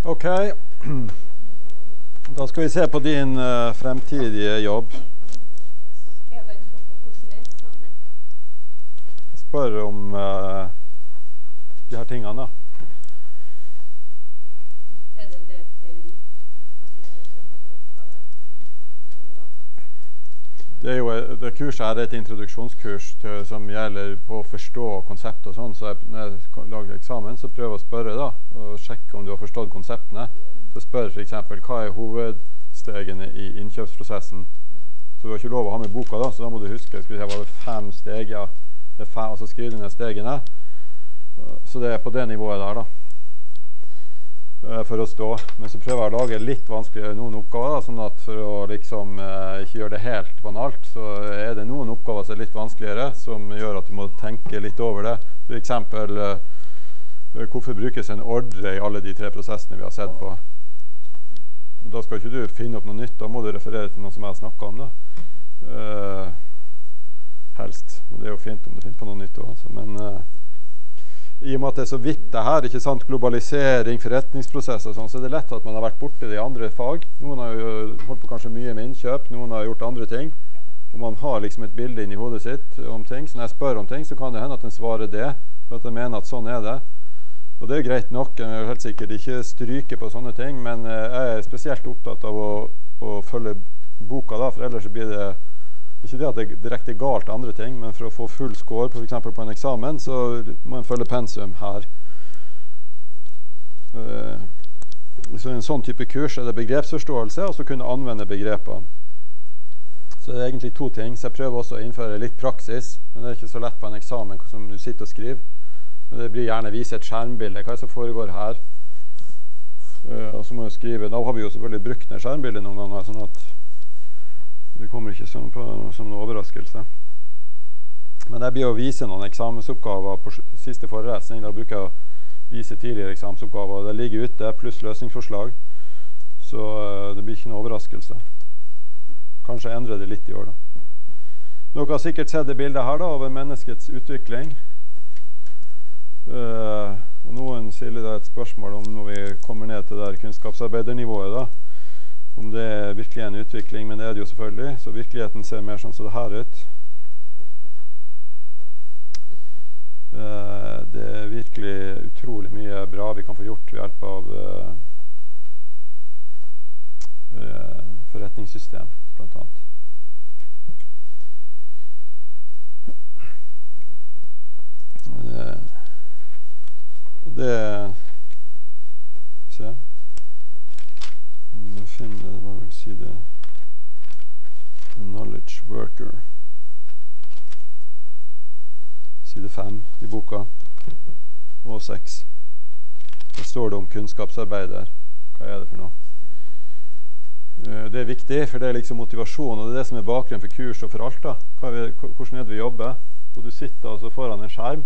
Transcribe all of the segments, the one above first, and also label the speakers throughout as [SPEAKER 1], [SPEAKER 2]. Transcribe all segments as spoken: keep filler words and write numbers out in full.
[SPEAKER 1] Ok, da skal vi se på din uh, fremtidige jobb.
[SPEAKER 2] Jeg bare spør på hvordan er eksamen?
[SPEAKER 1] Jeg spør om uh, de her tingene da.
[SPEAKER 2] Er det en del teori? Altså det er frem på oppgave som data?
[SPEAKER 1] Det, er jo, det kurset her er et introduksjonskurs til, som gjelder på å forstå konsept og sånn, så jeg, når jeg lager eksamen så prøver jeg å spørre da, og sjekke om du har forstått konseptene. Så spør for eksempel, hva er hovedstegene i innkjøpsprosessen? Så du har ikke lov å ha med boka da, så da må du huske, skal vi se, var det fem steg, ja, det er fem, og så skriver du ned stegene. Så det er på det nivået der da, for å stå. Men så prøver jeg å lage litt vanskeligere noen oppgaver da, sånn at for å liksom eh, ikke gjøre det helt banalt, så er det noen oppgaver som er litt vanskeligere, som gjør at du må tenke litt over det. For eksempel, eh, hvorfor brukes en ordre i alle de tre prosessene vi har sett på? Da skal ikke du finne opp noe nytt, da må du referere til noe som jeg har snakket om da. Eh, helst. Men det er jo fint om du finner på noe nytt også, men eh, i og med at det er så vidt det her, ikke sant, globalisering, forretningsprosesser og sånn, så er det lett at man har vært borte i de andre fag. Noen har jo holdt på kanskje mye med innkjøp, noen har gjort andre ting, og man har liksom et bilde inn i hodet sitt om ting. Så når jeg spør om ting, så kan det hende at den svarer det, for at jeg mener at sånn er det. Og det er greit nok, jeg er helt sikkert ikke stryke på sånne ting, men jeg er spesielt opptatt av å, å følge boka da, for ellers så blir det ikke det at det er direkte galt andre ting, men for å få full score på, for eksempel på en eksamen, så må en følge pensum her. Uh, så en sånn type kurs er det begrepsforståelse, og så kunne anvende begrepene. Så det er egentlig to ting, så jeg prøver også å innføre litt praksis, men det er ikke så lett på en eksamen som du sitter og skriver. Men det blir gjerne vise et skjermbilde, hva er det som foregår her? Uh, og så må jeg skrive, da har vi jo selvfølgelig brukt en skjermbilde noen ganger, sånn at det kommer ikke som, på, som noen overraskelse. Men jeg blir å vise noen eksamensoppgaver på siste forelesning. Da bruker jeg å vise tidligere eksamensoppgaver. Det ligger ute, pluss løsningsforslag. Så uh, det blir ikke noen overraskelse. Kanskje endre det litt i år da. Dere har sikkert sett det bildet her da, over menneskets utvikling. Uh, og noen stiller da et spørsmål om når vi kommer ned til det kunnskapsarbeidernivået da. Om det er virkelig en utvikling, men det er det jo selvfølgelig. Så virkeligheten ser mer sånn som det her ut. Uh, det er virkelig utrolig mye bra vi kan få gjort ved hjelp av uh, uh, forretningssystem, blant annet. Det, det se. Jeg finner, hva vil si det, the knowledge worker, side fem i boka, og seks. Da står det om kunnskapsarbeider. Hva er det for noe? Det er viktig, for det er liksom motivasjon, og det er det som er bakgrunnen for kurs og for alt da. Hva er vi, hvordan er det vi jobber? Og du sitter altså foran en skjerm.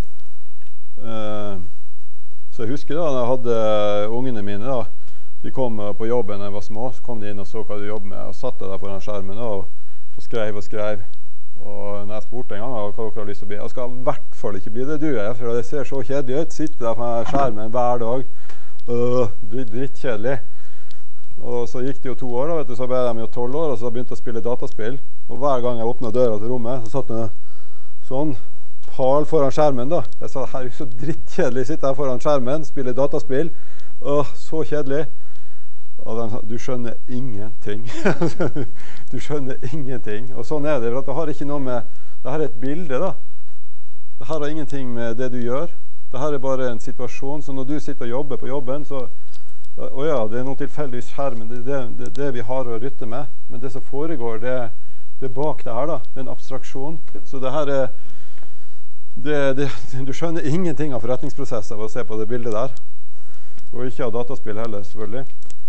[SPEAKER 1] Så jeg husker da, da jeg hadde ungene mine da, de kom på jobben da jeg var små, så kom de inn og så hva de jobbet med, og satt der foran skjermen og, og skrev og skrev. Og når jeg spurte en gang hva dere har lyst til å bli, jeg skal i hvert fall ikke bli det du er, for det ser så kjedelig ut, sitte der foran skjermen hver dag, uh, drittkjedelig. Og så gikk det jo to år da, vet du, så ble de jo tolv år, og så begynte jeg å spille dataspill. Og hver gang jeg åpnet døra til rommet, så satt jeg sånn, pal foran skjermen da. Jeg sa, her er jo så drittkjedelig, sitte her foran skjermen, spille dataspill, åh, så kjedelig. Og de sa, du skjønner ingenting. Du skjønner ingenting. Og sånn er det, for at det har ikke noe med, det her er et bilde da. Det her har ingenting med det du gjør. Det her er bare en situasjon, så når du sitter og jobber på jobben, så, å ja, det er noe tilfeldig i skjermen, det er det, det, det vi har å rytte med. Men det som foregår, det, det er bak det her da, det er en abstraksjon. Så det her er, det, det, du skjønner ingenting av forretningsprosesser ved å se på det bildet der. Og ikke av dataspill heller, selvfølgelig.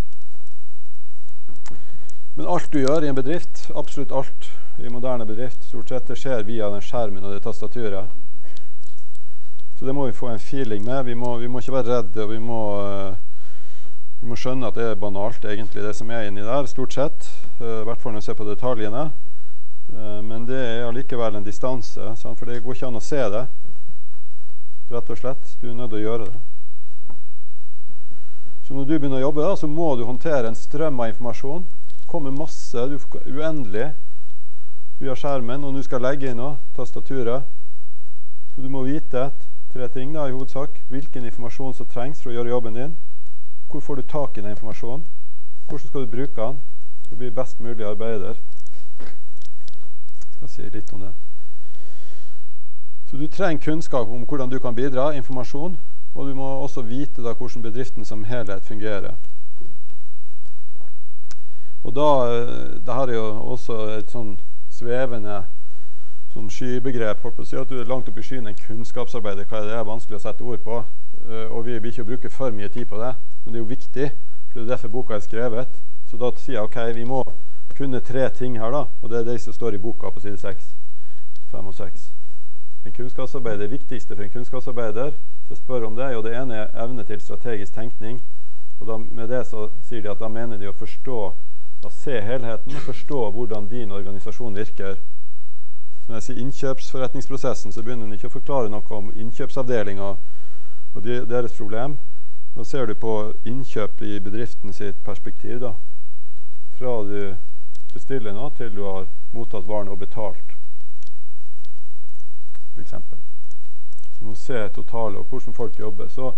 [SPEAKER 1] Men alt du gjør i en bedrift, absolutt alt i moderne bedrift, stort sett det skjer via den skjermen og det tastaturet. Så det må vi få en feeling med. Vi må, vi må ikke være redde, og vi må, vi må skjønne at det er banalt egentlig, det som er inni der, stort sett. I hvert fall når vi ser på detaljene. Men det er allikevel en distanse, for det går ikke an å se det, rett og slett. Du er nødt til å gjøre det. Så når du begynner å jobbe, da, så må du håndtere en strøm av informasjon. Kommer masse, du får uendelig via skjermen, og du skal legge inn noe, tastaturet. Så du må vite tre ting da, i hovedsak. Hvilken informasjon som trengs for å gjøre jobben din. Hvor får du tak i den informasjonen? Hvordan skal du bruke den? For å bli best mulig arbeider. Jeg skal si litt om det. Så du trenger kunnskap om hvordan du kan bidra, informasjon, og du må også vite da hvordan bedriften som helhet fungerer. Og da, det her er jo også et sånn svevende sånn skybegrep, for å si at du er langt opp i skyen en kunnskapsarbeider, hva er det, det er vanskelig å sette ord på, og vi vil ikke bruke for mye tid på det, men det er jo viktig, for det er derfor boka er skrevet. Så da sier jeg, ok, vi må kunne tre ting her da, og det er det som står i boka på side seks, fem og seks. En kunnskapsarbeider, det viktigste for en kunnskapsarbeider, så jeg spør om det, og det ene er evne til strategisk tenkning, og da, med det så sier de at da mener de å forstå, å se helheten og forstå hvordan din organisasjon virker. Når jeg sier innkjøpsforretningsprosessen, så begynner de ikke å forklare noe om innkjøpsavdelingen og de, deres problem. Da ser du på innkjøp i bedriften sitt perspektiv, da. Fra du bestiller noe til du har mottatt varen og betalt, for eksempel. Så du må se totale og hvordan folk jobber. Så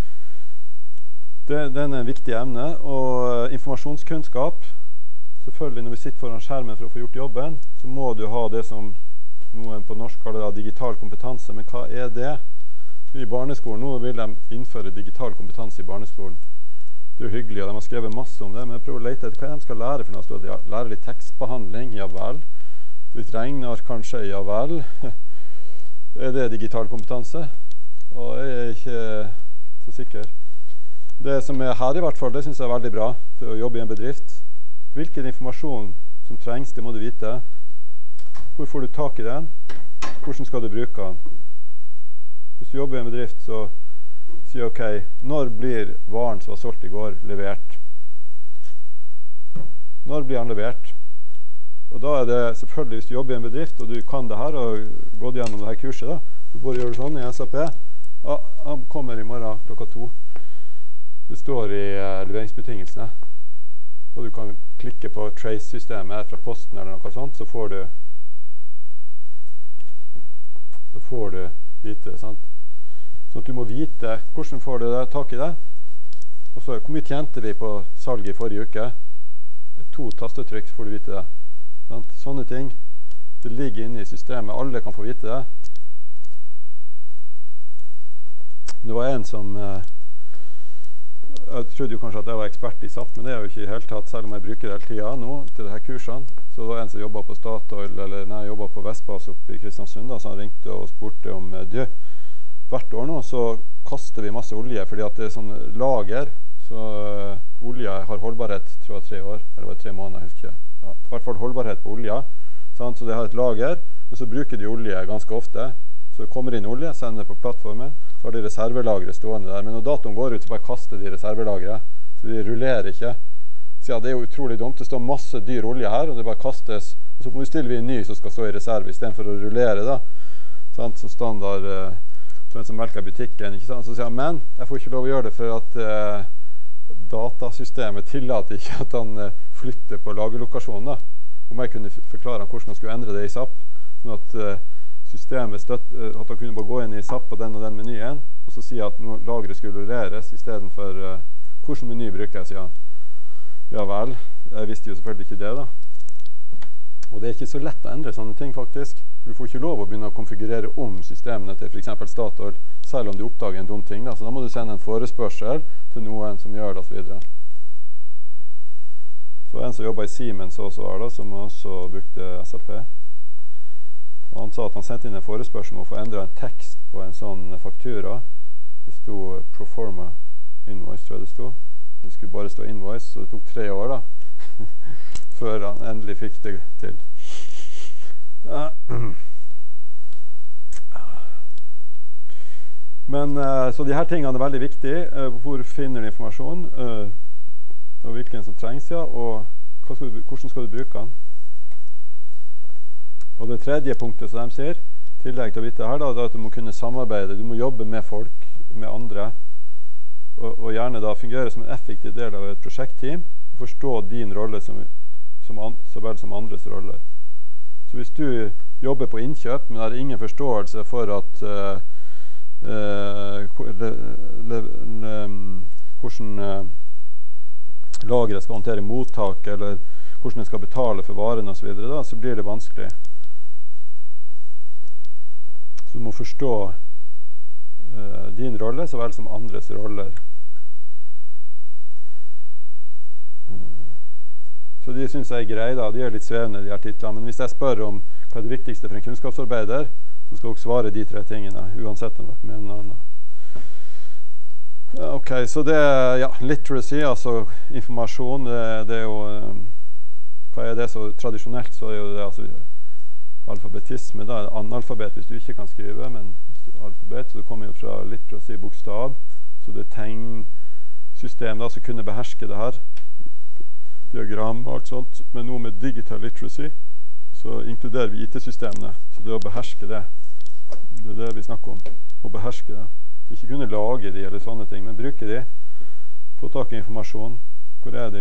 [SPEAKER 1] det, det er en viktig emne, og informasjonskunnskap. Selvfølgelig når vi sitter foran skjermen for å få gjort jobben, så må du ha det som noen på norsk kaller det digital kompetanse. Men hva er det? I barneskolen nå vil de innføre digital kompetanse i barneskolen. Det er jo hyggelig, og de har skrevet masse om det, men jeg prøver å lete etter hva de skal lære for noe. De lærer litt tekstbehandling, ja vel. Litt regner kanskje, ja vel. Er det digital kompetanse? Og jeg er ikke så sikker. Det som er her i hvert fall, det synes jeg er veldig bra for å jobbe i en bedrift. Hvilken informasjon som trengs, det må du vite. Hvor får du tak i den? Hvordan skal du bruke den? Hvis du jobber i en bedrift, så sier ok, når blir varen som var solgt i går levert? Når blir den levert? Og da er det selvfølgelig, hvis du jobber i en bedrift, og du kan det her, og gått gjennom det her kurset da, så bare gjør du sånn i S A P. Ja, han kommer i morgen klokka to. Det står i uh, leveringsbetingelsene. Og du kan klikke på trace-systemet fra posten eller noe sånt, så får du så får du vite det, sant? Sånn at du må vite hvordan får du det, tak i det. Og så, hvor mye tjente vi på salget i forrige uke? To tastetrykk, så får du vite det. Sant? Sånne ting, det ligger inne i systemet, alle kan få vite det. Det var en som eh, jeg trodde jo kanskje at jeg var ekspert i S A P, men det er jo ikke i hele tatt, selv om jeg bruker det hele tiden nå til disse kursene. Så det var en som jobbet på Statoil, eller når jeg jobbet på Vestbas oppe i Kristiansund, da, så han ringte og spurte om du, hvert år nå så kaster vi masse olje, fordi at det er sånn lager, så uh, olje har holdbarhet, tror jeg, tre år, eller var det tre måneder, jeg husker ikke. Ja, i hvert fall holdbarhet på olje, sant? Så det har et lager, men så bruker de olje ganske ofte. Så det kommer inn olje, sender det på plattformen, så har de reservelagre stående der. Men når datoen går ut, så bare kaster de reservelagre. Så de rullerer ikke. Så ja, det er jo utrolig dumt. Det står masse dyr olje her, og det bare kastes. Og så bestiller vi en ny som skal stå i reserve, i stedet for å rullere da. Sant? Som standard, eh, den som melker i butikken, ikke sant? Så sier han, men jeg får ikke lov å gjøre det for at eh, datasystemet tillater ikke at han eh, flytter på lagerlokasjonen da. Om jeg kunne forklare han hvordan han skulle endre det i S A P, sånn at eh, systemet støtt, at han kunne bare gå inn i S A P på den og den menyen, og så si at lagret skulle rulleres i stedet for uh, hvordan meny bruker jeg, sier han. Ja vel, jeg visste jo selvfølgelig ikke det da. Og det er ikke så lett å endre sånne ting faktisk, for du får ikke lov å begynne å konfigurere om systemene til for eksempel Statoil, selv om du oppdager en dum ting da, så da må du sende en forespørsel til noen som gjør det og så videre. Så en som jobbet i Siemens også var da, som også brukte S A P. Og han sa at han sendte inn en forespørsel om å få endret en tekst på en sånn faktura. Det sto proforma invoice, tror jeg det sto. Det skulle bare stå invoice, så det tok tre år da. Før han endelig fikk det til. Ja. Men, uh, så de her tingene er veldig viktige. Uh, hvor finner du informasjon? Uh, og hvilken som trengs, ja. Og hva skal du, hvordan skal du bruke den? Og det tredje punktet som de sier, i tillegg til å vite her, da, er at du må kunne samarbeide, du må jobbe med folk, med andre. og, og gjerne da fungere som en effektiv del av et prosjektteam, og forstå din rolle som, som an, så vel som andres roller. Så hvis du jobber på innkjøp, men har ingen forståelse for at uh, uh, le, le, le, hvordan uh, lageret skal håndtere mottak, eller hvordan den skal betale for varene og så videre, da, så blir det vanskelig. Så du må forstå uh, din rolle så vel som andres roller. Uh, så de synes jeg er greie da, de er litt svevende de her titlene, men hvis jeg spør om hva er det viktigste for en kunnskapsarbeider, så skal dere svare de tre tingene, uansett om dere mener noe annet. Ok, så det er ja, literacy, altså informasjon, det, det er jo, um, hva er det så tradisjonelt, så er jo det altså alfabetisme, da er det analfabet hvis du ikke kan skrive, men hvis du er alfabet, så det kommer jo fra literacy, bokstav, så det er tegnsystem da, som kunne beherske det her, diagram og alt sånt, men nå med digital literacy, så inkluderer vi I T-systemene, så det å beherske det, det er det vi snakker om, å beherske det. Ikke kunne lage de eller sånne ting, men bruke de, få tak I informasjon, hvor er de?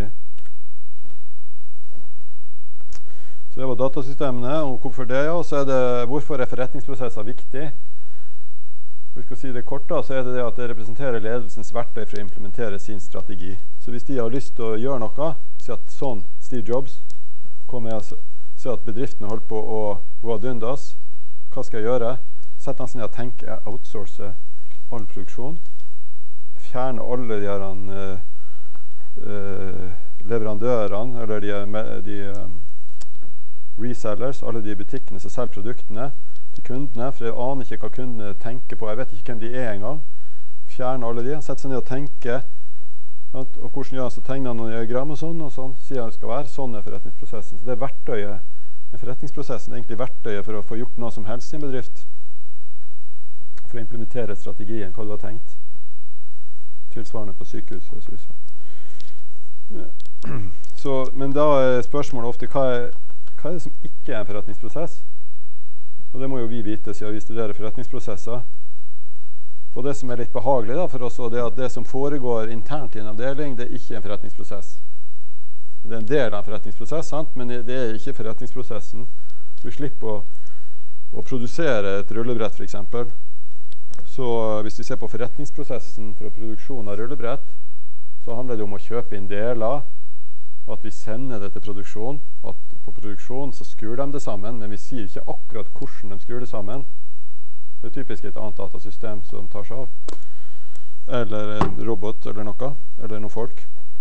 [SPEAKER 1] Så det var datasystemene, og hvorfor det, ja, så er det hvorfor er forretningsprosesser viktig. Vi skal si det kort da, så er det det at det representerer ledelsens verktøy for å implementere sin strategi. Så hvis de har lyst til å gjøre noe, si at sånn Steve Jobs kommer jeg og se at bedriften holder på å gå ad undas, hva skal jeg gjøre? Sett han sånn at jeg tenker jeg outsourcer all produksjon, fjerne alle de her uh, uh, leverandørene, eller de, de um, resellers, alle de butikkene som selger produktene til kundene, for jeg aner ikke hva kundene tenker på, jeg vet ikke hvem de er engang. Fjerne alle de, sette seg ned og tenke, sant? Og hvordan gjør han, så tegner han noen diagram og sånn, og sånn sier han det skal være, sånn er forretningsprosessen. Så det er verktøyet, en forretningsprosessen er egentlig verktøyet for å få gjort noe som helst I en bedrift, for å implementere strategien, hva du har tenkt. Tilsvarende på sykehus og så videre. Så, men da er spørsmålet ofte, hva er, hva er det som ikke er en forretningsprosess? Og det må jo vi vite, siden vi studerer forretningsprosesser. Og det som er litt behagelig da, for oss, det er at det som foregår internt I en avdeling, det er ikke en forretningsprosess. Det er en del av en forretningsprosess, sant? Men det er ikke forretningsprosessen. Du slipper å, å produsere et rullebrett, for eksempel. Så hvis vi ser på forretningsprosessen for produksjon av rullebrett, så handler det om å kjøpe inn deler, at vi sender det til produksjon, at på produksjon så skrur de det sammen, men vi sier ikke akkurat hvordan de skrur det sammen. Det er typisk et annet datasystem som tar seg av, eller en robot eller noe, eller noen folk.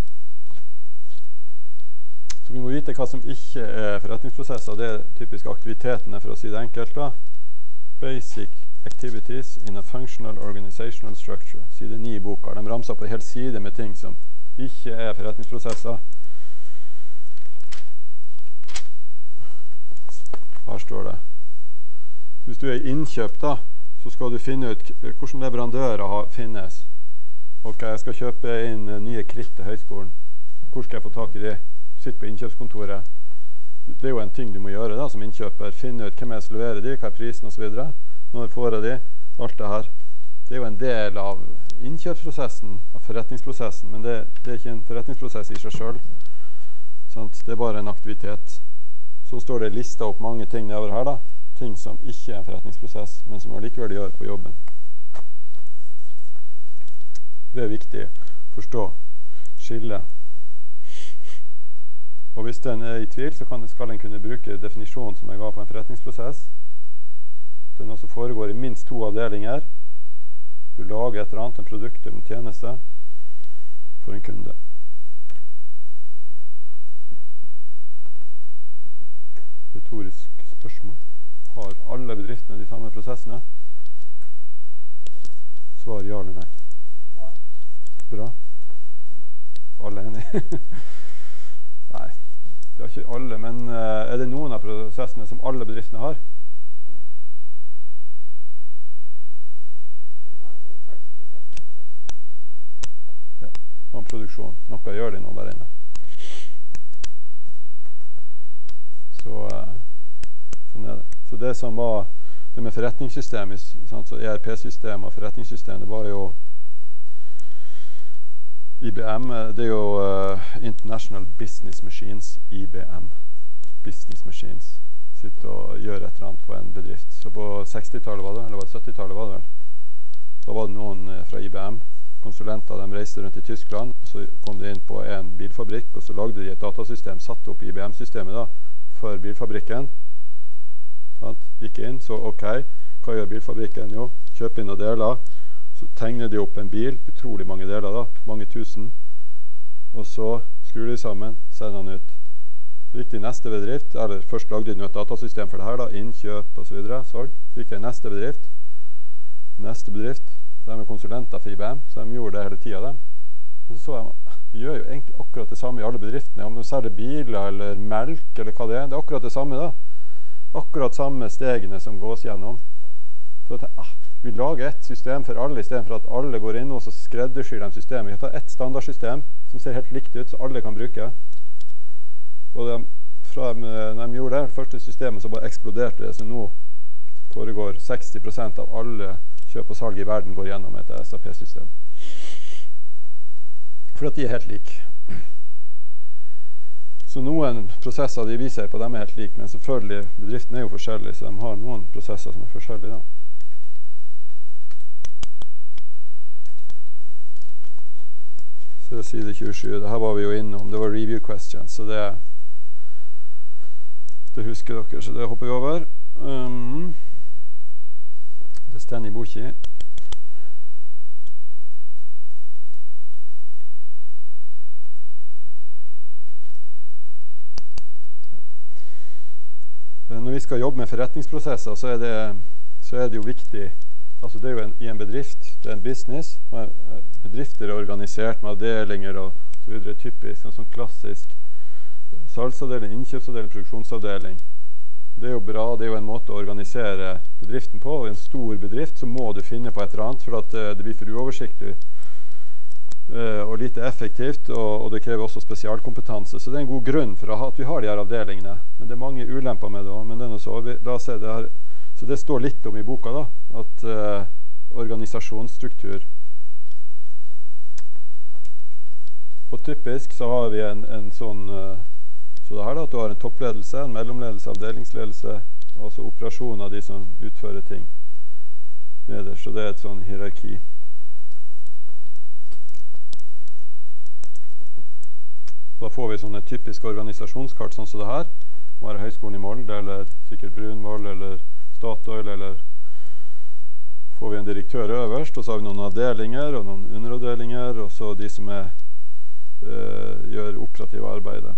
[SPEAKER 1] Så vi må vite hva som ikke er forretningsprosesser, det er typisk aktivitetene, for å si det enkelt da. Basic activities in a functional organizational structure, side ni I boka. De ramser på en hel side med ting som ikke er forretningsprosesser. Her står det. Hvis du er I innkjøp da, så skal du finne ut hvordan leverandører finnes. Ok, jeg skal kjøpe inn nye kritt til høyskolen. Hvor skal jeg få tak I det? Sitt på innkjøpskontoret. Det er jo en ting du må gjøre da, som innkjøper. Finne ut hvem jeg skal levere de, hva er prisen og så videre. Når får jeg de, alt det her. Det er jo en del av innkjøpsprosessen, av forretningsprosessen, men det, det er ikke en forretningsprosess I seg selv. Sant? Det er bare en aktivitet. Så står det listet opp mange ting nedover her da. Ting som ikke er en forretningsprosess, men som allikevel gjør på jobben. Det er viktig å forstå. Skille. Og hvis den er I tvil, så kan, skal den kunne bruke definisjonen som jeg ga på en forretningsprosess. Det er noe som foregår I minst to avdelinger. Du lager et eller annet, en produkt eller en tjeneste for en kunde. Retorisk spørsmål. Har alle bedriftene de samme prosessene? Svar ja eller nei. Bra. Alle er enige. Nei, det er ikke alle, men uh, er det noen av prosessene som alle bedriftene har? Ja, og produksjon. Noe gjør de nå der inne. Så, uh, sånn er det. Så det som var, det med forretningssystem, sånn, så E R P-system og forretningssystem, det var jo I B M, det er jo uh, International Business Machines, I B M. Business Machines. Sitter og gjør et eller annet på en bedrift. Så på sekstitallet var det, eller var det syttitallet var det vel? Da var det noen uh, fra I B M, konsulenter, de reiste rundt i Tyskland, så kom de inn på en bilfabrikk, og så lagde de et datasystem, satt opp I B M-systemet da, for bilfabrikken. Sant? Gikk inn, så ok, hva gjør bilfabrikken? Jo, kjøp inn og deler. Så tegner de opp en bil, utrolig mange deler da, mange tusen. Og så skrur de sammen, sender den ut. Så gikk de i neste bedrift, eller først lagde de et datasystem for det her da, innkjøp og så videre, salg. Så gikk de i neste bedrift, neste bedrift, de er konsulenter for I B M, så de gjorde det hele tiden dem. Og så så jeg, vi gjør jo egentlig akkurat det samme i alle bedriftene, om de selger biler eller melk eller hva det er, det er akkurat det samme da. Akkurat samme stegene som gås gjennom. Så jeg, ah, vi lager et system for alle, i stedet for at alle går inn og så skreddersyr de systemet. Vi tar et standardsystem som ser helt likt ut, så alle kan bruke. Og de, fra de, de gjorde det, det første systemet, så bare eksploderte det, så nå foregår seksti prosent av alle kjøp og salg i verden går gjennom et S A P-system. For at de er helt like. Så noen prosesser de viser på dem er helt like, men selvfølgelig, bedriften er jo forskjellig, så de har noen prosesser som er forskjellige da. Så side tjuesju, det her var vi jo innom, det var review questions, så det, det husker dere, så det hopper vi over. Um, det stender i boki. Når vi skal jobbe med forretningsprosesser, så er det, så er det jo viktig, altså det er jo en, i en bedrift, det er en business, bedrifter er organisert med avdelinger og så videre, typisk, en sånn klassisk salgsavdeling, innkjøpsavdeling, produksjonsavdeling. Det er jo bra, det er jo en måte å organisere bedriften på, og i en stor bedrift så må du finne på et eller annet, for at uh, det blir for uoversiktlig uh, og lite effektivt, og, og det krever også spesialkompetanse, så det er en god grunn for at vi har de her avdelingene, men det er mange ulemper med det også, men det er noe så, vi, la oss se det her, så det står litt om i boka da, at uh, organisasjonsstruktur, og typisk så har vi en, en sånn uh, så det her da, at du har en toppledelse, en mellomledelse, avdelingsledelse, og så operasjon av de som utfører ting nederst, så det er et sånn hierarki. Da får vi sånne typiske organisasjonskart, sånn som det her. Det må være Høgskolen i Molde, eller sikkert Brunvoll, eller Statoil, eller får vi en direktør øverst, og så har vi noen avdelinger, og noen underavdelinger, og så de som er, øh, gjør operative arbeidet.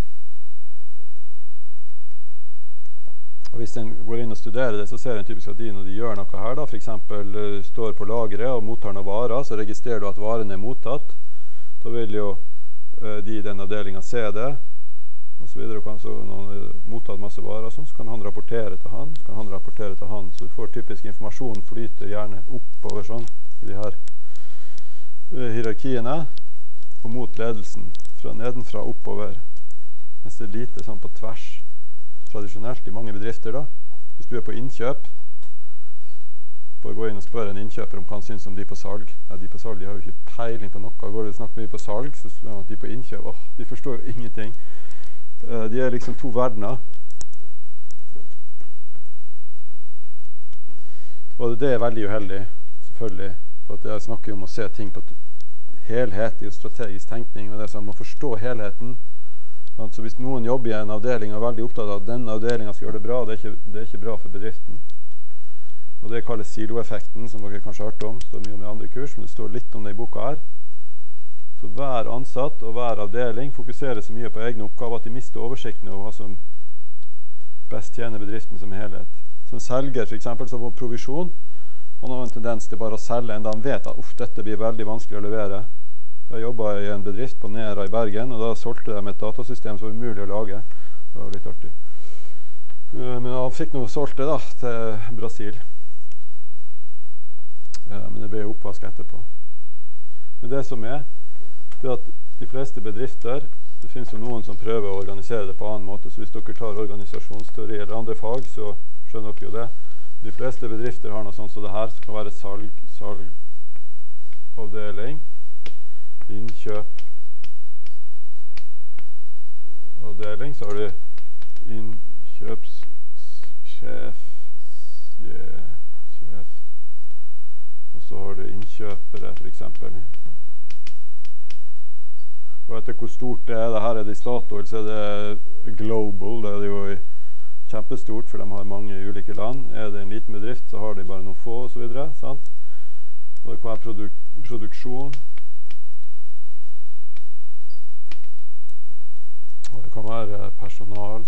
[SPEAKER 1] Og hvis en går inn og studerer det, så ser en typisk at de når de gjør noe her, da, for eksempel uh, står på lageret og mottar noen varer, så registrerer du at varen er mottatt. Da vil jo uh, de i den avdelingen se det, og så videre. Kan, så når han har mottatt masse varer, sånn, så kan han rapportere til han, så kan han rapportere til han, så du får typisk informasjon flyter gjerne oppover sånn, i de her uh, hierarkiene, og mot ledelsen, fra nedenfra oppover, mens det er lite sånn på tvers, tradisjonelt i mange bedrifter da. Hvis du er på innkjøp, bare gå inn og spørre en innkjøper om hva han synes om de på salg. Ja, de på salg, de har jo ikke peiling på noe. Går du og snakker mye på salg, så synes de på innkjøp, åh, de forstår jo ingenting. Uh, de er liksom to verdener. Og det er veldig uheldig, selvfølgelig. For at jeg snakker om å se ting på helhet, i strategisk tenkning, og det er sånn, man forstår helheten. Så hvis noen jobber i en avdeling og er veldig opptatt av at denne avdelingen skal gjøre det bra, det er ikke, det er ikke bra for bedriften. Og det kalles siloeffekten, som dere kanskje har hørt om. Det står mye om i andre kurs, men det står litt om det i boka her. Så hver ansatt og hver avdeling fokuserer så mye på egne oppgaver at de mister oversikten over hva som best tjener bedriften som helhet. Som selger, for eksempel, som får provisjon, han har en tendens til bare å selge enda han vet at uff, dette blir veldig vanskelig å levere. Jeg jobbet i en bedrift på Nera i Bergen, og da solgte de et datasystem som var umulig å lage. Det var litt artig. Men han fikk noe solgt det da, til Brasil. Men det ble oppvask etterpå. Men det som er, det er at de fleste bedrifter, det finnes jo noen som prøver å organisere det på annen måte, så hvis dere tar organisasjonsteori eller andre fag, så skjønner dere jo det. De fleste bedrifter har noe sånt som det her, som kan være salg, salgavdeling, innkjøp, avdeling, så har du innkjøpssjef, sjef, og så har du innkjøpere, for eksempel. Og etter hvor stort det er, det her er det i Statoil, så er det global, det er det jo kjempestort, for de har mange ulike land. Er det en liten bedrift, så har de bare noen få, og så videre, sant? Og det kan være produk produksjon. Og det kan være personal,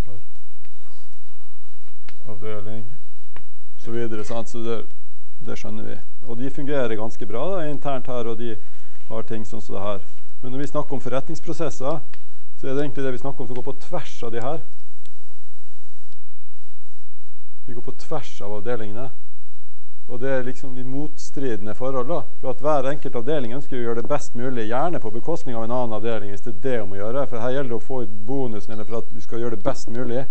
[SPEAKER 1] avdeling, så videre, sant? Så det, det skjønner vi. Og de fungerer ganske bra da, internt her, og de har ting sånn som det her. Men når vi snakker om forretningsprosesser, så er det egentlig det vi snakker om som går på tvers av de her. Vi går på tvers av avdelingene. Og det er liksom de motstridende forhold da. For at hver enkelt avdeling ønsker å gjøre det best mulig, gjerne på bekostning av en annen avdeling, hvis det er det om å gjøre. For her gjelder det å få ut bonusen, eller for at du skal gjøre det best mulig.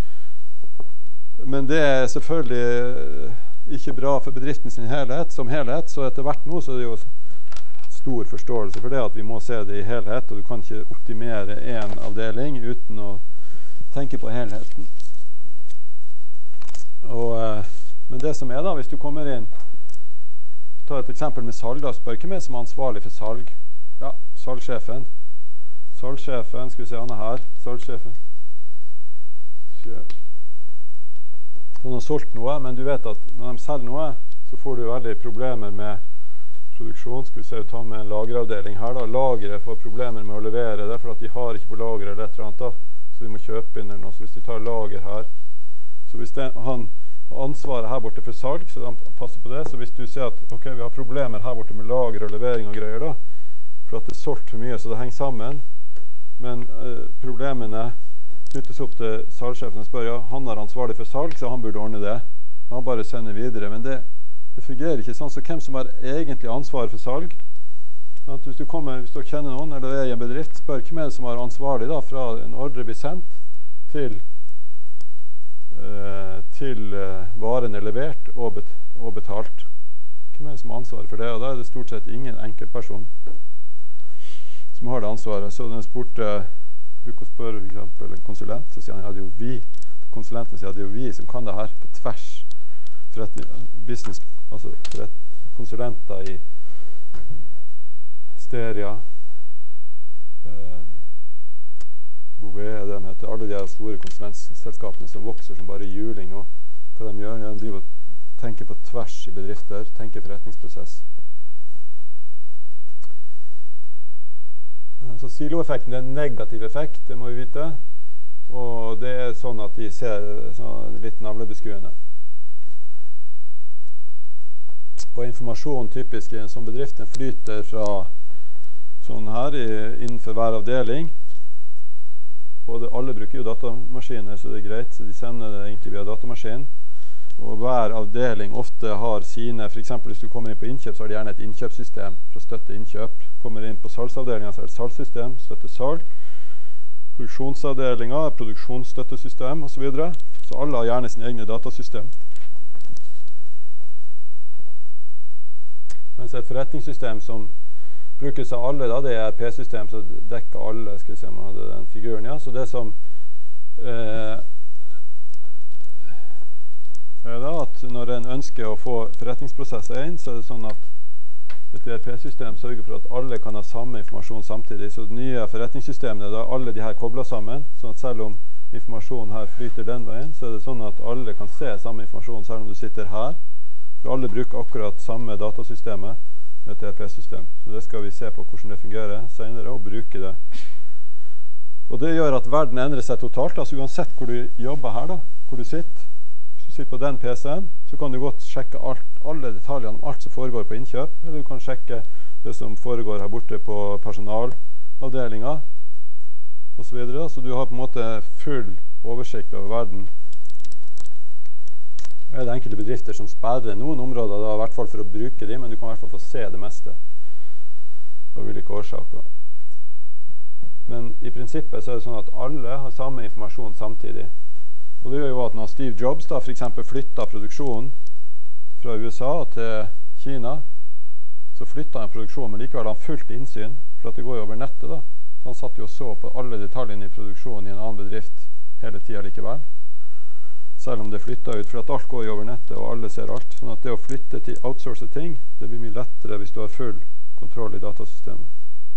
[SPEAKER 1] Men det er selvfølgelig ikke bra for bedriften sin helhet, som helhet, så etter hvert nå så er det jo stor forståelse for det at vi må se det i helhet, og du kan ikke optimere en avdeling uten å tenke på helheten. Og, men det som er da, hvis du kommer inn, ta et eksempel med salg da, spør hvem er som er ansvarlig for salg? Ja, salgsjefen. Salgsjefen, skal vi se, han er her, salgsjefen. Han har solgt noe, men du vet at når de selger noe, så får du veldig problemer med produksjon. Skal vi se, ta med en lageravdeling her da. Lageret får problemer med å levere, det er for at de har ikke på lager eller et eller annet da, så de må kjøpe inn eller noe. Så hvis de tar lager her, så hvis det, han har ansvaret her borte for salg, så han passer på det. Så hvis du ser at, ok, vi har problemer her borte med lager og levering og greier da, for at det er solgt for mye, så det henger sammen, men eh, problemene knyttes opp til salgsjefen og spør, ja, han er ansvarlig for salg, så han burde ordne det. Han bare sender videre, men det Det fungerer ikke sånn, så hvem som har egentlig ansvar for salg? Sånn, hvis du kommer, hvis du kjenner noen, eller er i en bedrift, spør hvem er det som har ansvarlig da, fra en ordre blir sendt til, uh, til uh, varen er levert og, bet og betalt. Hvem er det som har ansvaret for det? Og da er det stort sett ingen enkeltperson som har det ansvaret. Så når jeg spurte, bruk å spørre for eksempel en konsulent, så sier han, ja, det er jo vi, konsulenten sier at det er jo vi som kan det her på tvers for et business, altså for et konsulenter i Steria, eh, Bouvet, det de heter, alle de her store konsulentselskapene som vokser som bare juling, og hva de gjør, de driver og tenker på tvers i bedrifter, tenker forretningsprosess. Så siloeffekten er en negativ effekt, det må vi vite, og det er sånn at de ser sånn litt navlebeskuende. Og informasjon typisk i en sånn bedrift, den flyter fra sånn her i, innenfor hver avdeling. Og det, alle bruker jo datamaskiner, så det er greit, så de sender det egentlig via datamaskin. Og hver avdeling ofte har sine, for eksempel hvis du kommer inn på innkjøp, så har de gjerne et innkjøpssystem for å støtte innkjøp. Kommer inn på salgsavdelingen, så er det et salgssystem, støtte salg. Produksjonsavdelinger, produksjonsstøttesystem, og så videre. Så alle har gjerne sin egne datasystem. Mens et forretningssystem som brukes av alle, da, det er E R P-system som dekker alle, skal vi se om jeg hadde den figuren, ja. Så det som eh, er da at når en ønsker å få forretningsprosesser inn, så er det sånn at et E R P-system sørger for at alle kan ha samme informasjon samtidig. Så det nye forretningssystemene, da alle de her kobler sammen, sånn at selv om informasjonen her flyter den veien, så er det sånn at alle kan se samme informasjon selv om du sitter her. For alle bruker akkurat samme datasystemet med et E R P-system. Så det skal vi se på hvordan det fungerer senere, og bruke det. Og det gjør at verden endrer seg totalt. Altså uansett hvor du jobber her, da, hvor du sitter. Hvis du sitter på den P C-en, så kan du godt sjekke alt, alle detaljene om alt som foregår på innkjøp. Eller du kan sjekke det som foregår her borte på personalavdelingen, og så videre. Så du har på en måte full oversikt over verden. Det er det enkelte bedrifter som sperrer noen områder, da, i hvert fall for å bruke dem, men du kan i hvert fall få se det meste av ulike årsaker. Men i prinsippet så er det sånn at alle har samme informasjon samtidig. Og det gjør jo at når Steve Jobs da for eksempel flyttet produksjonen fra U S A til Kina, så flyttet han produksjonen, men likevel har han fullt innsyn, for at det går jo over nettet da. Så han satt jo og så på alle detaljene i produksjonen i en annen bedrift hele tiden likevel. Selv om det flytter ut, for at alt går jo over nettet, og alle ser alt. Sånn at det å flytte til outsource ting, det blir mye lettere hvis du har full kontroll i datasystemet.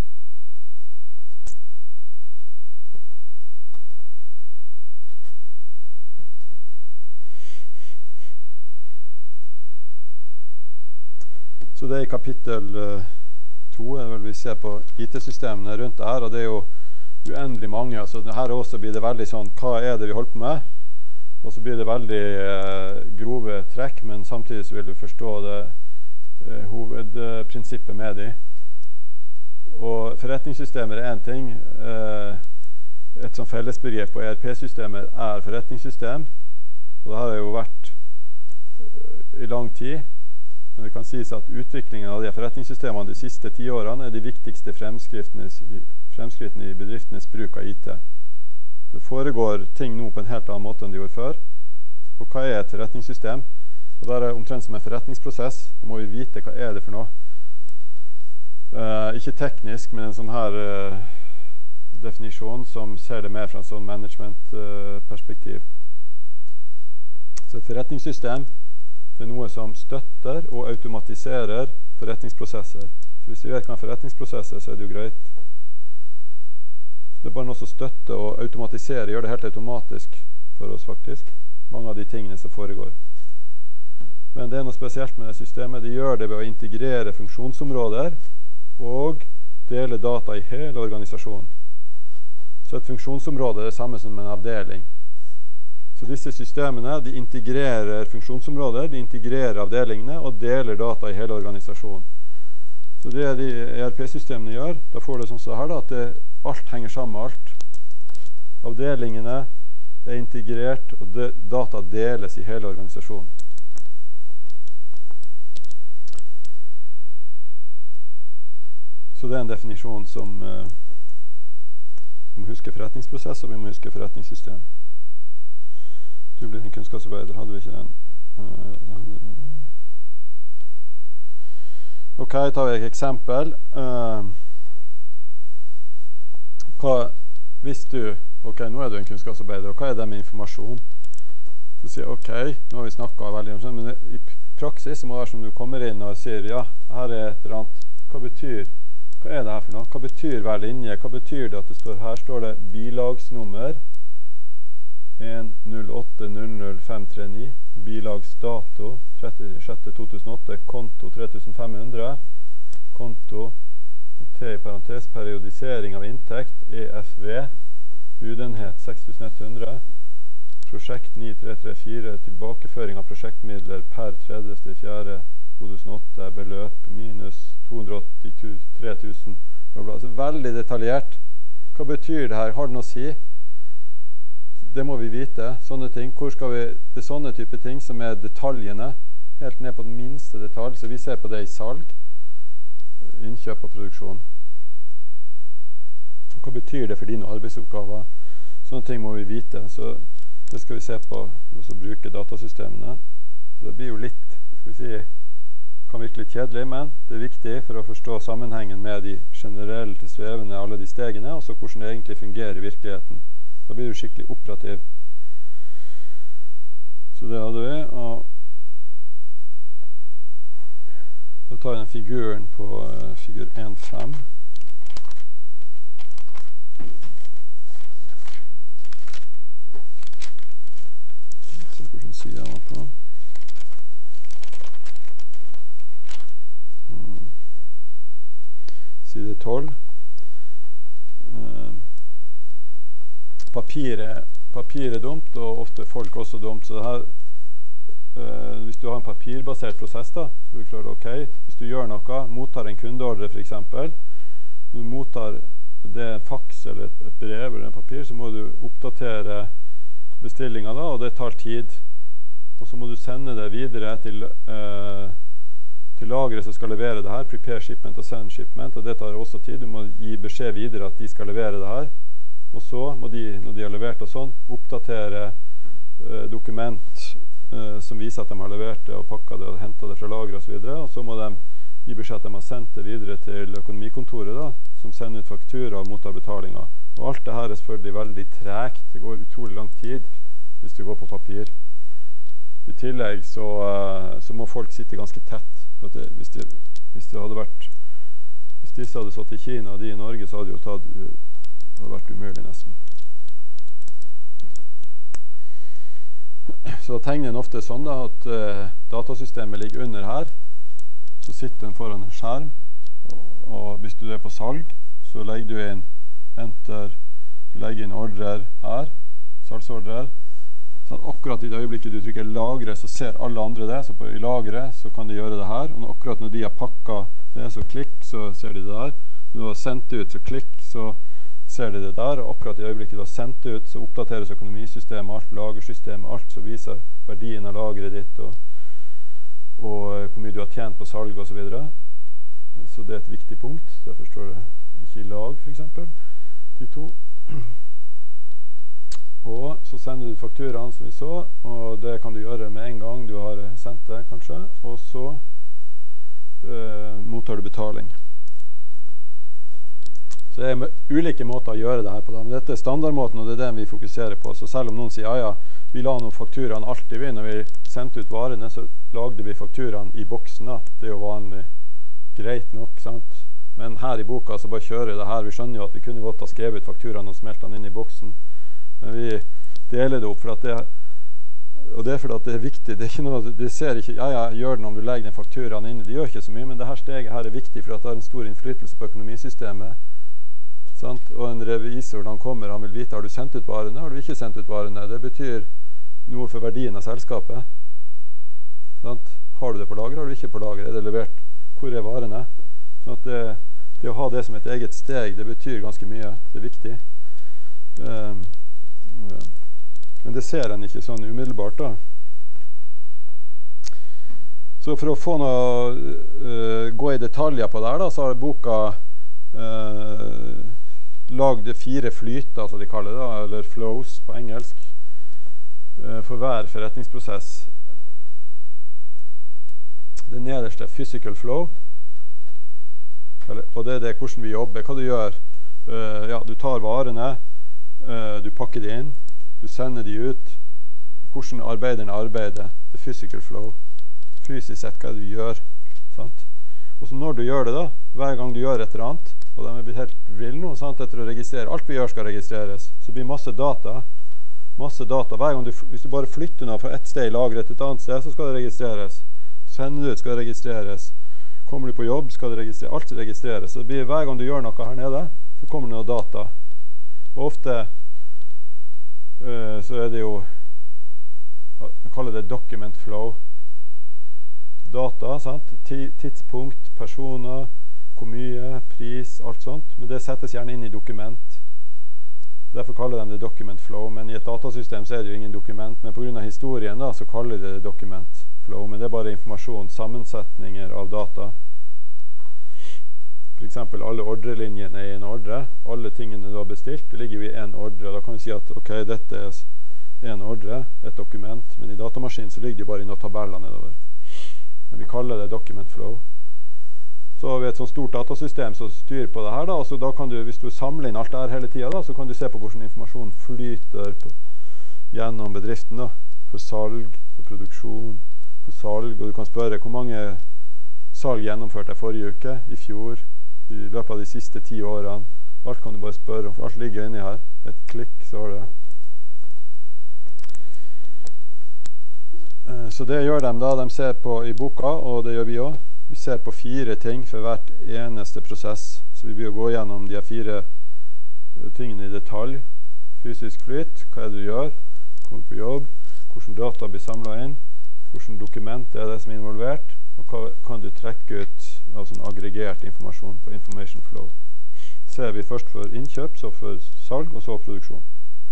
[SPEAKER 1] Så det er i kapittel uh, to, er vel vi ser på I T-systemene rundt det her, og det er jo uendelig mange. Altså her også blir det veldig sånn, hva er det vi holder på med? Og så blir det veldig uh, grove trekk, men samtidig så vil du forstå det uh, hovedprinsippet med de. Og forretningssystemer er en ting. Uh, et sånn fellesbegrep på E R P-systemer er forretningssystem, og det har jo vært uh, i lang tid. Men det kan sies at utviklingen av de forretningssystemene de siste ti årene er de viktigste fremskrittene, fremskrittene i bedriftenes bruk av I T. Det foregår ting nå på en helt annen måte enn de gjorde før. Og hva er et forretningssystem? Og det er omtrent som en forretningsprosess. Da må vi vite hva er det for noe. Eh, ikke teknisk, men en sånn her eh, definisjon som ser det mer fra en sånn management-perspektiv. Eh, Så et forretningssystem det er noe som støtter og automatiserer forretningsprosesser. Så hvis vi vet hva en forretningsprosess er, så er det jo greit. Så det er bare noe som støtter og automatiserer, gjør det helt automatisk for oss faktisk. Mange av de tingene som foregår. Men det er noe spesielt med det systemet. Det gjør det ved å integrere funksjonsområder og dele data i hele organisasjonen. Så et funksjonsområde er det samme som en avdeling. Så disse systemene de integrerer funksjonsområder, de integrerer avdelingene og deler data i hele organisasjonen. Så det de E R P-systemene gjør, da får det sånn så her da, at det, alt henger sammen med alt. Avdelingene er integrert, og det, data deles i hele organisasjonen. Så det er en definisjon som uh, vi må huske forretningsprosess, og vi må huske forretningssystem. Du blir en kunnskapsarbeider, hadde vi ikke den? Uh, ok, tar vi et eksempel. Uh, hva, hvis du, ok, nå er du en kunnskapsarbeider, og hva er det med informasjon? Du sier, ok, nå har vi snakket veldig om sånn, men i praksis må det være som du kommer inn og sier, ja, her er et eller annet. Hva betyr, hva er det her for noe? Hva betyr hver linje? Hva betyr det at det står, her står det bilagsnummer, en null åtte null null fem tre ni, bilagsdato trettiende sjette to tusen åtte, konto tre tusen fem hundre, konto T i parentes, periodisering av inntekt, E F V, budenhet seks tusen ett hundre, prosjekt ni tre tre fire, tilbakeføring av prosjektmidler per tredje fjerde to tusen åtte, beløp minus to hundre åttitre tusen, bla bla. Altså veldig detaljert. Hva betyr det her? Har det noe å si? Det må vi vite, sånne ting. Hvor skal vi, det er sånne type ting som er detaljene, helt ned på den minste detalj, så vi ser på det i salg, innkjøp og produksjon. Hva betyr det for dine arbeidsoppgaver? Sånne ting må vi vite, så det skal vi se på, og så bruke datasystemene. Så det blir jo litt, skal vi si, kan virke litt kjedelig, men det er viktig for å forstå sammenhengen med de generelle svevende, alle de stegene, og så hvordan det egentlig fungerer i virkeligheten. Da blir du skikkelig operativ. Så det hadde vi. Og da tar jeg den figuren på uh, figur en fem. Se hvordan siden jeg var på. Hmm. Side tolv. Uh, Papiret, papir er dumt, og ofte folk også dumt. Så det her, øh, hvis du har en papirbasert prosess, da, så er det klart, ok, hvis du gjør noe, mottar en kundeordre for eksempel, når du mottar det en fax eller et, et brev eller en papir, så må du oppdatere bestillingen da, og det tar tid. Og så må du sende det videre til, øh, til lageret som skal levere det her, prepare shipment og send shipment, og det tar også tid. Du må gi beskjed videre at de skal levere det her. Og så må de, når de har levert og sånn, oppdatere eh, dokument eh, som viser at de har levert det og pakket det og hentet det fra lager og så videre. Og så må de gi beskjed at de har sendt det videre til økonomikontoret da, som sender ut faktura og mottar betalinger. Og alt det her er selvfølgelig veldig tregt. Det går utrolig lang tid hvis du går på papir. I tillegg så, uh, så må folk sitte ganske tett. For at det, hvis, det, hvis det hadde vært Hvis disse hadde satt i Kina og de i Norge, så hadde det jo tatt, hadde vært umulig nesten. Så tegner den ofte sånn da, at uh, datasystemet ligger under her. Så sitter den foran en skjerm. Og, og hvis du er på salg, så legger du inn enter, du legger inn ordrer her, salgsordrer. Så akkurat i det øyeblikket du trykker lagre, så ser alle andre det. Så på, i lagre så kan de gjøre det her. Og når, akkurat når de har pakket det, så klikk, så ser de det der. Når du har sendt ut, så klikk, så ser de det der. Og akkurat i øyeblikket du har sendt ut, så oppdateres økonomisystemet, alt lagersystemet, alt som viser verdien av lagret ditt, og, og hvor mye du har tjent på salg og så videre. Så det er et viktig punkt. Derfor står det ikke i lag, for eksempel. De to. Og så sender du fakturaen som vi så, og det kan du gjøre med en gang du har sendt det, kanskje. Og så uh, mottar du betaling. Så det er ulike måter å gjøre det her på, da. Men dette er standardmåten, og det er den vi fokuserer på. Så selv om noen sier, ja, ja, vi la noen fakturaen alltid vi, når vi sendte ut varene, så lagde vi fakturaen i boksen, da. Det er jo vanlig. Greit nok, sant? Men her i boka så bare kjører det her. Vi skjønner jo at vi kunne godt ha skrevet ut fakturaen og smelt den inn i boksen. Men vi deler det opp, for at det, og det er fordi at det er viktig. Det er ikke noe, det ser ikke, ja, ja, gjør den om du legger den fakturaen inn. Det gjør ikke så mye, men dette steget her er viktig, for at det har en stor innflytelse på økonomisystemet. Sant? Og en revisor, når han kommer, han vil vite, har du sendt ut varene, har du ikke sendt ut varene? Det betyr noe for verdien av selskapet. Sant? Har du det på lager, har du ikke på lager? Er det levert? Hvor er varene? Sånn at det, det å ha det som et eget steg, det betyr ganske mye. Det er viktig. Um, um, men det ser en ikke sånn umiddelbart, da. Så for å få noe, uh, gå i detaljer på det her, da, så har boka uh, lagd fire flyter, som de kaller det, da, eller flows på engelsk, uh, for hver forretningsprosess. Det nederste er physical flow, eller, og det er det hvordan vi jobber, hva du gjør. Uh, ja, du tar varene, uh, du pakker de inn, du sender de ut, hvordan arbeiderne arbeider, det er physical flow, fysisk sett hva du gjør, sant? Og så når du gjør det da, hver gang du gjør et eller annet, og de er blitt helt vill nå, sant, etter å registrere, alt vi gjør skal registreres, så blir masse data, masse data, hver gang du, hvis du bare flytter noe fra et sted i lagret til et annet sted, så skal det registreres. Sender du ut, skal det registreres. Kommer du på jobb, skal det registreres. Alt registreres. Så det blir, hver gang du gjør noe her nede, så kommer det noe data. Og ofte uh, så er det jo, jeg kaller det document flow. Data, sant? Tidspunkt, personer, hvor mye, pris, alt sånt. Men det settes gjerne inn i dokument. Derfor kaller de det document flow. Men i et datasystem så er det jo ingen dokument. Men på grunn av historien da, så kaller de det document flow. Men det er bare informasjon, sammensetninger av data. For eksempel alle ordrelinjene i en ordre. Alle tingene du har bestilt, det ligger jo i en ordre. Da kan vi si at ok, dette er en ordre, et dokument. Men i datamaskinen så ligger det bare i noen tabeller nedover. Men vi kaller det document flow. Så har vi et sånt stort datasystem som styrer på det her da, og så da kan du, hvis du samler inn alt det her hele tiden da, så kan du se på hvordan informasjon flyter på, gjennom bedriften da, for salg, for produksjon, for salg, og du kan spørre hvor mange salg gjennomførte jeg forrige uke, i fjor, i løpet av de siste ti årene. Alt kan du bare spørre om, for alt ligger inni her. Et klikk, så har det. Så det gjør de da, de ser på i boka, og det gjør vi også. Vi ser på fire ting for hvert eneste prosess, så vi blir å gå gjennom de fire tingene i detalj. Fysisk flyt, hva er det du gjør, kommer på jobb, hvordan data blir samlet inn, hvordan dokument er det som er involvert, og hva kan du trekke ut av sånn aggregert informasjon på information flow. Ser vi først for innkjøp, så for salg, og så produksjon.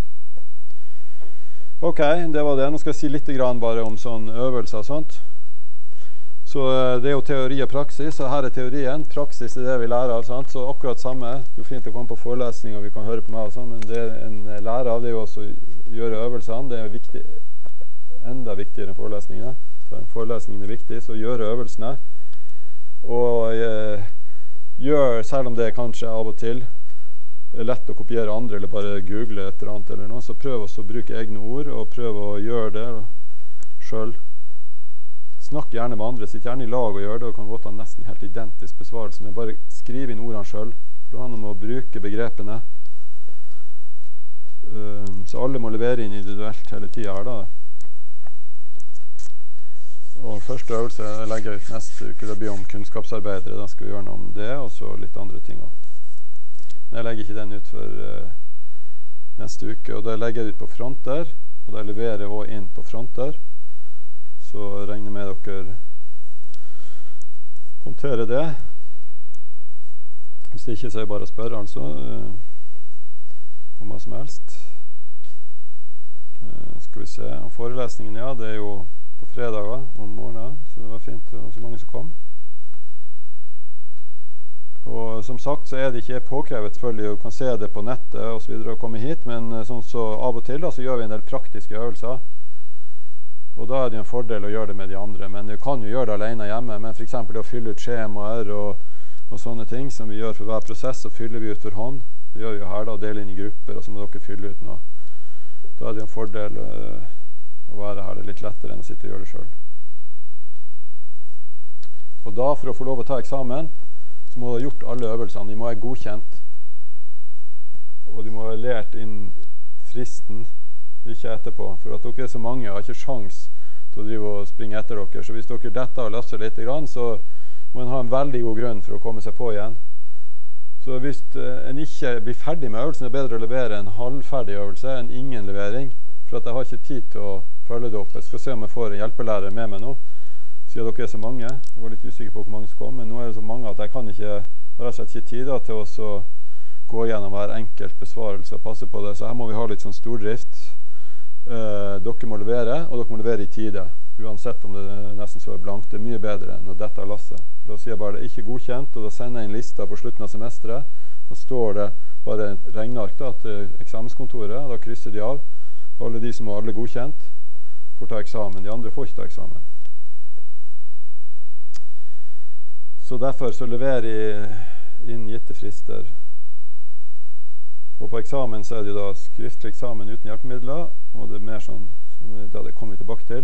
[SPEAKER 1] Ok, det var det. Nå skal jeg si litt grann bare om sånn øvelser og sånt. Så det er jo teori og praksis, og her er teorien. Praksis er det vi lærer av, sant? Så akkurat samme. Det er jo fint å komme på forelesning, og vi kan høre på meg og sånn, men det en lærer av det er jo også å gjøre øvelsene. Det er viktig, enda viktigere enn forelesningene. Så forelesningene er viktig, så gjøre øvelsene. Og eh, gjør, selv om det kanskje av og til er lett å kopiere andre, eller bare google et eller annet eller noe, så prøv også å bruke egne ord, og prøv å gjøre det selv. Snakk gjerne med andre, sitt gjerne i lag og gjør det, og kan godt ha nesten helt identisk besvarelse, men bare skriv inn ordene selv, for det handler om å bruke begrepene. Um, så alle må levere individuelt hele tiden her da. Og første øvelse jeg legger ut neste uke, det blir om kunnskapsarbeidere, da skal vi gjøre noe om det, og så litt andre ting også. Men jeg legger ikke den ut for uh, neste uke, og da legger jeg ut på fronter, og da leverer jeg også inn på fronter, så regner med dere håndterer det. Hvis det ikke så er det bare å spørre, altså, uh, om hva som helst. Uh, skal vi se, og forelesningen, ja, det er jo på fredager om morgenen, så det var fint og så mange som kom. Og som sagt så er det ikke påkrevet, selvfølgelig, du kan se det på nettet og så videre og komme hit, men sånn så av og til da, så gjør vi en del praktiske øvelser. Og da er det en fordel å gjøre det med de andre, men du kan jo gjøre det alene hjemme, men for eksempel å fylle ut skjemaer og, og sånne ting som vi gjør for hver prosess, så fyller vi ut for hånd. Det gjør vi jo her da, dele inn i grupper, og så må dere fylle ut noe. Da er det en fordel uh, å være her, det er litt lettere enn å sitte og gjøre det selv. Og da, for å få lov å ta eksamen, så må du ha gjort alle øvelsene. De må være godkjent, og de må ha lært inn fristen, ikke etterpå. For at dere er så mange, har ikke sjans til å drive og springe etter dere. Så hvis dere detter og lasser litt grann, så må en ha en veldig god grunn for å komme seg på igjen. Så hvis uh, en ikke blir ferdig med øvelsen, det er bedre å levere en halvferdig øvelse enn ingen levering. For at jeg har ikke tid til å følge det opp. Jeg skal se om jeg får en hjelpelærer med meg nå, siden dere er så mange. Jeg var litt usikker på hvor mange som kom, men nå er det så mange at jeg kan ikke, bare sett ikke tid da, til å gå gjennom hver enkelt besvarelse og passe på det. Så her må vi ha litt sånn stordrift. Uh, dere må levere, og dere må levere i tide. Uansett om det nesten så er blankt, det er mye bedre enn å dette av lasset. For da sier jeg bare det er ikke godkjent, og da sender jeg en lista på slutten av semesteret. Da står det bare et regnark da, til eksamenskontoret, da krysser de av. Alle de som har alle godkjent får ta eksamen, de andre får ikke ta eksamen. Så derfor så leverer jeg inn gitte frister. Og på eksamen så er det jo da skriftlig eksamen uten hjelpemidler, og det er mer sånn, ja, det kommer vi tilbake til.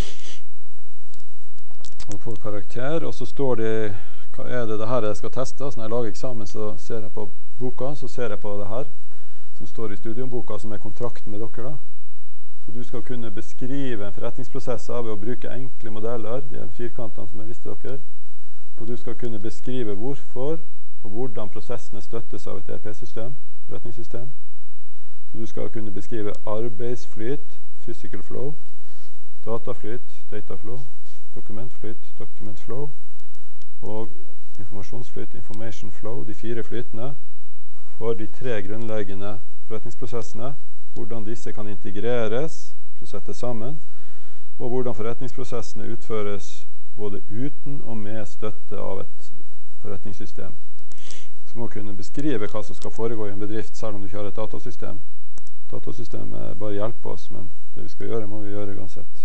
[SPEAKER 1] Og får karakter, og så står det, hva er det det her jeg skal teste? Så når jeg lager eksamen så ser jeg på boka, så ser jeg på det her, som står i studiumboka, som er kontrakten med dere da. Så du skal kunne beskrive en forretningsprosess av å bruke enkle modeller, de firkantene som jeg visste dere, og du skal kunne beskrive hvorfor og hvordan prosessene støttes av et E R P-system, forretningssystem. Så du skal kunne beskrive arbeidsflyt, physical flow, dataflyt, data flow, dokumentflyt, document flow, og informasjonsflyt, information flow, de fire flytene, for de tre grunnleggende forretningsprosessene, hvordan disse kan integreres, så settes sammen, og hvordan forretningsprosessene utføres både uten og med støtte av et forretningssystem. Så må kunne beskrive hva som skal foregå i en bedrift, selv om du ikke har et datasystem. Datasystemet bare hjelper oss, men det vi skal gjøre, må vi gjøre uansett.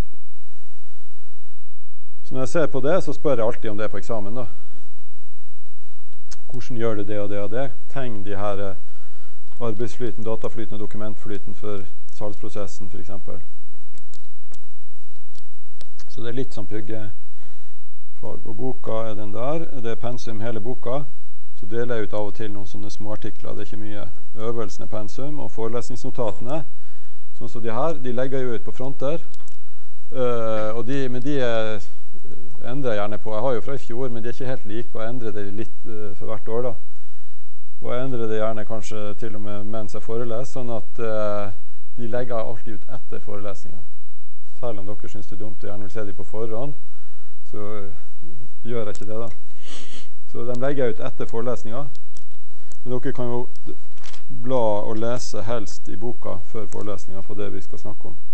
[SPEAKER 1] Så når jeg ser på det, så spør jeg alltid om det på eksamen da. Hvordan gjør det det og det og det? Tegn de her arbeidsflyten, dataflyten og dokumentflyten for salgsprosessen for eksempel. Så det er litt som puggefag. Og boka er den der. Det er pensum hele boka. Så deler jeg ut av og til noen sånne små artikler. Det er ikke mye. Øvelsen er pensum, og forelesningsnotatene, sånn som de her, de legger jo ut på fronter. Uh, og de, men de uh, endrer jeg gjerne på. Jeg har jo fra i fjor, men de er ikke helt like, og jeg endrer det litt uh, for hvert år da. Og jeg endrer det gjerne kanskje til og med mens jeg foreleser, sånn at uh, de legger alltid ut etter forelesningen. Selv om dere synes det er dumt og gjerne vil se de på forhånd, så uh, gjør jeg ikke det da. Så de legger jeg ut etter forelesningen. Men dere kan jo bla og lese helst i boka før forelesningen på det vi skal snakke om.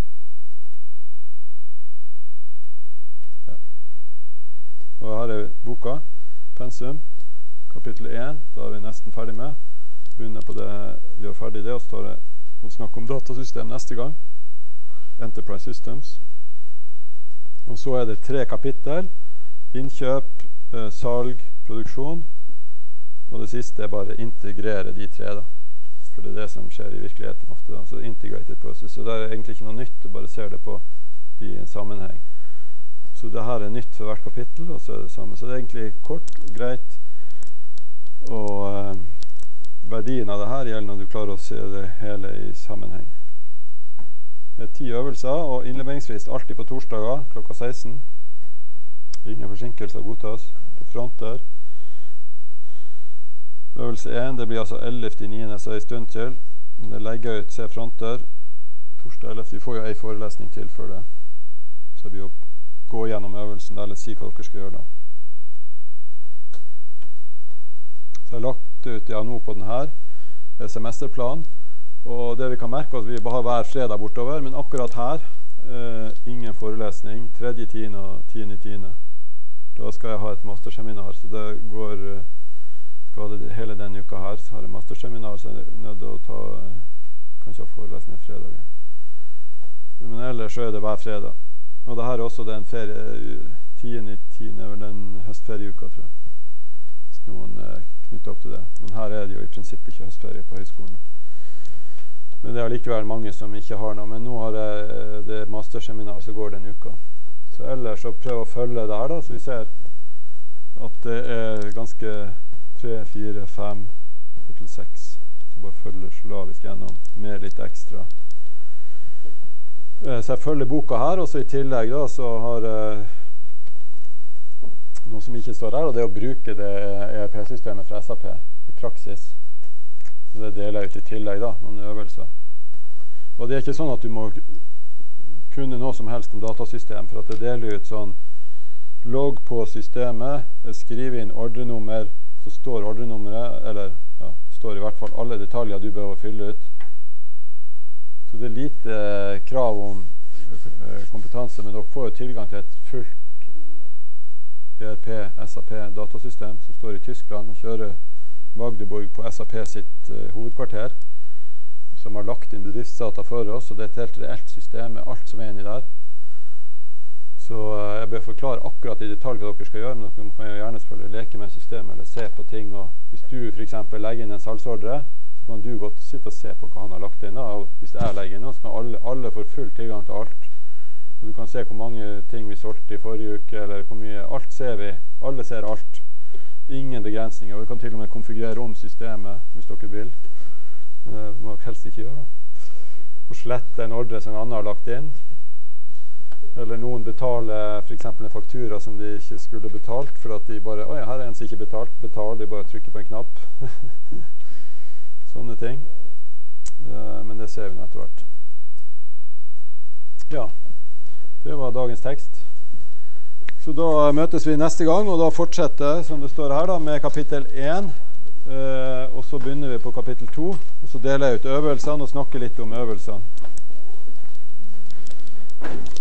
[SPEAKER 1] Ja. Og her er boka, pensum, kapittel én, da er vi nesten ferdig med. Begynner på det, gjør ferdig det, og så tar jeg og snakker om datasystem neste gang. Enterprise Systems. Og så er det tre kapittel. Innkjøp, eh, salg, produksjon. Og det siste er bare integrere de tre da. For det er det som skjer i virkeligheten ofte da. Så integrated process. Så det er egentlig ikke noe nytt, du bare ser det på de i en sammenheng. Så det her er nytt for hvert kapittel, og så er det samme. Så det er egentlig kort og greit. Og eh, verdien av det her gjelder når du klarer å se det hele i sammenheng. Det er ti øvelser, og innleveringsfrist alltid på torsdager klokka seksten. Ingen forsinkelser godtas. På front der. Øvelse én, det blir altså ellevte niende, så en stund til. Det legger jeg ut, se fronter. Torsdag ellevte, vi får jo en forelesning til før det. Så det blir å gå gjennom øvelsen, eller si hva dere skal gjøre da. Så jeg har lagt ut, ja, nå på den her, semesterplan. Og det vi kan merke, at vi bare har hver fredag bortover, men akkurat her, eh, ingen forelesning, tredje tiende og tiende tiende. Da skal jeg ha et masterseminar, så det går, skal ha det hele denne uka her, så har jeg masterseminar, så jeg er nødt til å ta, kan ikke ha forelesning fredagen. Men ellers så er det hver fredag. Og det her er også den ferie, tiende tiende, er vel den høstferieuka, tror jeg. Hvis noen eh, knytter opp til det. Men her er det jo i prinsippet ikke høstferie på høyskolen. Men det er likevel mange som ikke har noe. Men nå har jeg det masterseminar som går den uka. Så ellers så prøv å følge det her da, så vi ser at det er ganske tre, fire, fem, kapittel seks. Så bare følger slavisk gjennom med litt ekstra. Så jeg følger boka her, og så i tillegg da, så har jeg noe som ikke står her, og det er å bruke det E R P-systemet fra S A P i praksis. Og det deler jeg ut i tillegg da, noen øvelser. Og det er ikke sånn at du må kunne noe som helst om datasystem, for at det deler ut sånn logg på systemet, skrive inn ordrenummer, så står ordrenummeret, eller ja, det står i hvert fall alle detaljer du behøver fylle ut. Så det er lite eh, krav om eh, kompetanse, men dere får jo tilgang til et fullt E R P, S A P datasystem som står i Tyskland og kjører Magdeburg på S A P sitt uh, hovedkvarter, som har lagt inn bedriftsdata for oss, og det er et helt reelt system med alt som er inni der. Så uh, jeg bør forklare akkurat i detalj hva dere skal gjøre, men dere kan jo gjerne selvfølgelig leke med systemet eller se på ting, og hvis du for eksempel legger inn en salgsordre, så kan du godt sitte og se på hva han har lagt inn, og hvis jeg legger inn, så kan alle, alle få full tilgang til alt. Og du kan se hvor mange ting vi solgte i forrige uke, eller hvor mye, alt ser vi, alle ser alt. Ingen begrensninger, og vi kan til og med konfigurere om systemet hvis dere vil. Det må dere helst ikke gjøre. Og slette en ordre som en annen har lagt inn. Eller noen betaler for eksempel en faktura som de ikke skulle betalt, for at de bare, oi, her er en som ikke betalt, betal, de bare trykker på en knapp. Sånne ting. Uh, men det ser vi nå etter hvert. Ja, det var dagens tekst. Så da møtes vi neste gang, og da fortsetter, som det står her da, med kapittel én, eh, og så begynner vi på kapittel to, og så deler jeg ut øvelsene og snakker litt om øvelsene.